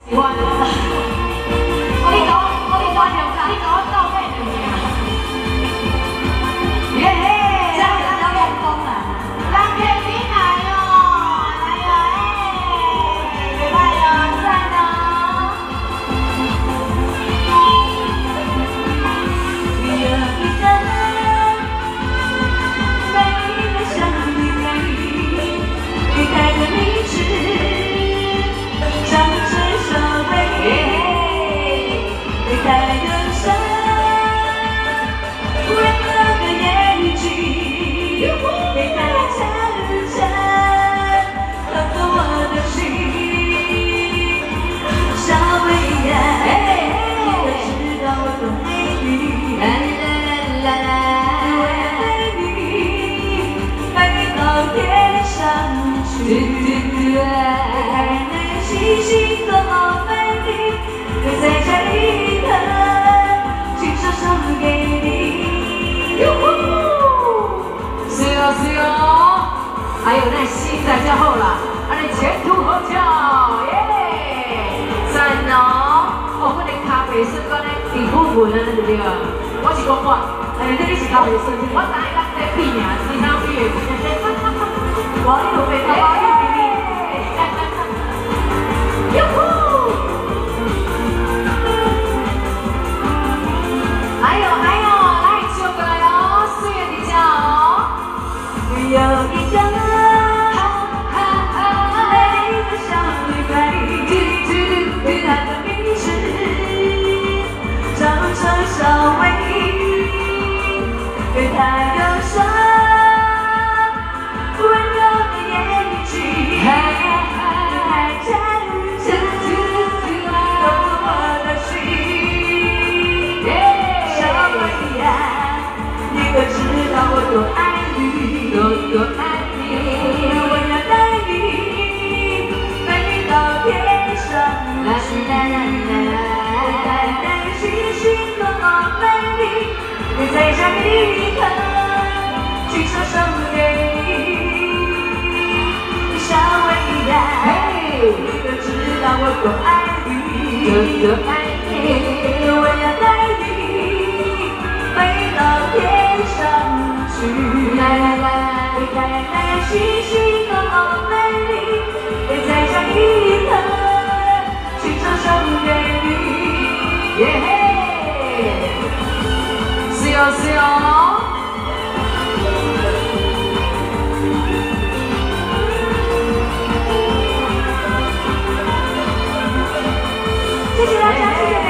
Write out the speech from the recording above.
喜欢。你给我倒背2遍。耶嘿，这样子要练功了。让天平来哟，来哟哎，礼拜哟，赞哦。有一个美丽的小女孩，离开的你是长成社会，离开的山，温柔的眼睛，离开晨晨，偷走我的心，小薇呀，你可知道我多爱你？啦啦啦啦，我要带你飞到天上去，看那星星多么美丽，就在这一刻，亲手送给你。哟呼，是哦是哦，还有那心在就好啦，安尼前途好照耶，赞哦！哦，我的咖啡是讲咧地府文啊，对不对？我是讲我，你是咖啡师，我知影在比名，时常比的。我一路被淘宝又比你。哟呼！还有，来唱过来哦，岁月的骄傲。有一个美丽的小女孩，她的名字叫陈小薇，对她忧伤温柔的眼睛，还真懂我的心。小薇呀，你可知道我多爱你，多爱你？我要带你飞到天上去，看那星星多么美丽，在这一刻，亲手送给你。小薇呀，你可知道我多爱你，多爱你？我要带你飞到天上去，看那星星多么美丽，在这一刻，亲手送给你。耶嘿，是哦是哦。谢谢大家，谢谢。